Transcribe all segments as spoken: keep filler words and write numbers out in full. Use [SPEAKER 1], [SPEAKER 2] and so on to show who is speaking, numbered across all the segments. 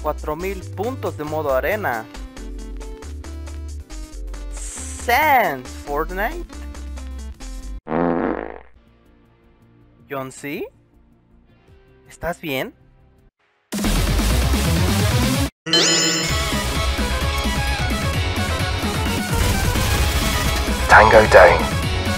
[SPEAKER 1] cuatro mil puntos de modo arena. Sans Fortnite. John C. ¿Estás bien?
[SPEAKER 2] Tango down.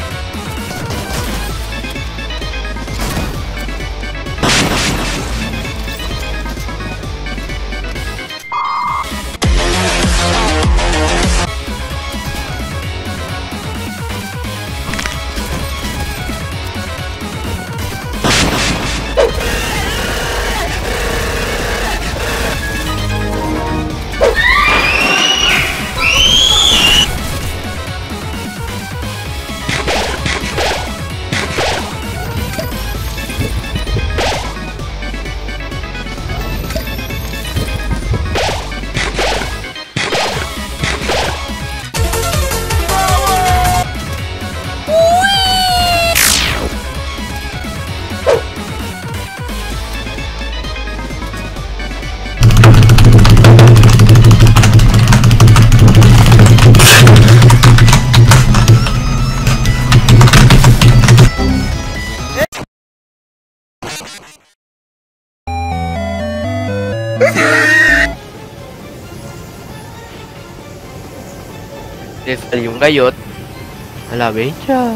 [SPEAKER 3] Le salió un gallot a la becha.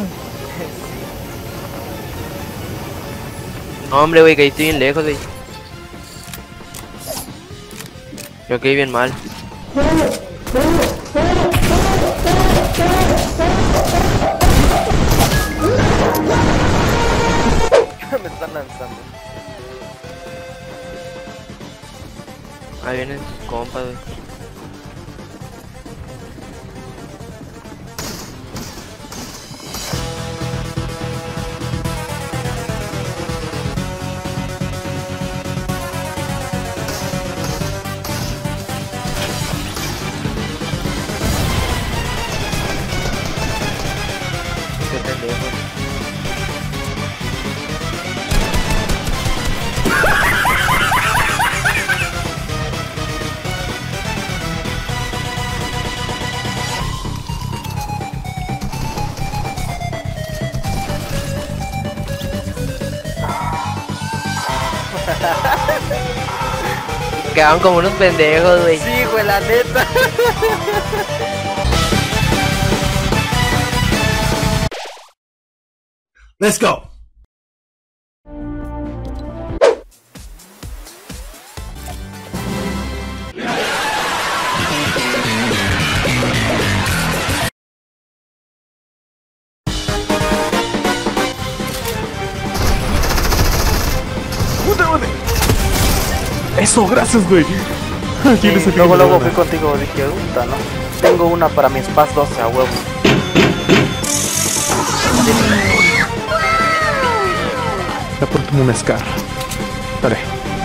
[SPEAKER 3] No, hombre, güey, que ahí estoy bien lejos, güey. Yo quedé bien mal.
[SPEAKER 1] Me están lanzando.
[SPEAKER 3] Ahí vienen sus compas, güey. Qué pendejo. Quedaron como unos pendejos, güey.
[SPEAKER 1] Sí, güey, la neta.
[SPEAKER 4] Let's go. Eso, gracias, güey. Aquí les
[SPEAKER 1] Sí,
[SPEAKER 4] saqué
[SPEAKER 1] luego,
[SPEAKER 4] una
[SPEAKER 1] luego
[SPEAKER 4] buena.
[SPEAKER 1] fui contigo, dije, puta, ¿no? Tengo una para mi Spaz doce a huevo.
[SPEAKER 4] Ya por tu un Scar. Dale.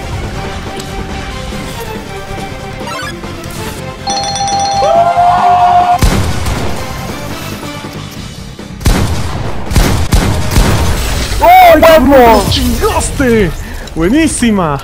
[SPEAKER 1] ¡Oh, huevo!
[SPEAKER 4] ¡Chingaste! ¡Buenísima!